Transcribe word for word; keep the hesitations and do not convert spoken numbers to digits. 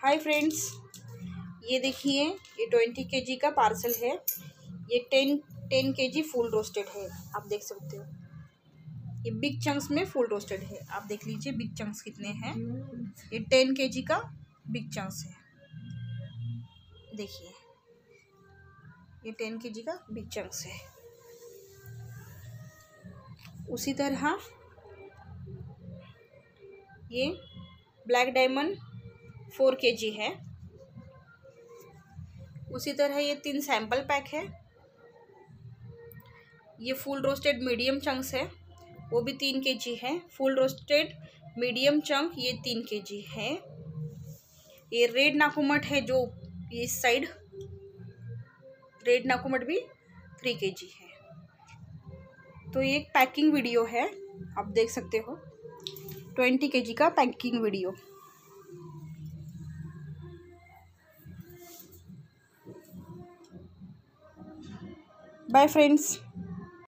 Hi friends, ये देखिए, ये ट्वेंटी केजी का पार्सल है। ये ten ten KG full roasted है। आप देख सकते हो, ये बिग चंक्स में फुल रोस्टेड है। आप देख लीजिए बिग चंक्स कितने हैं। ये टेन केजी का बिग चंक्स है। देखिए, ये टेन केजी का बिग चंक्स है। उसी तरह ये ब्लैक डायमंड फोर केजी है। उसी तरह ये तीन सैंपल पैक है। ये फुल रोस्टेड मीडियम चंक्स है, वो भी तीन केजी है। फुल रोस्टेड मीडियम चंक ये तीन केजी है। ये रेड नाकुमट है जो इस साइड, रेड नाकुमट भी थ्री केजी है। तो ये एक पैकिंग वीडियो है, आप देख सकते हो, ट्वेंटी केजी का पैकिंग वीडियो। Bye friends.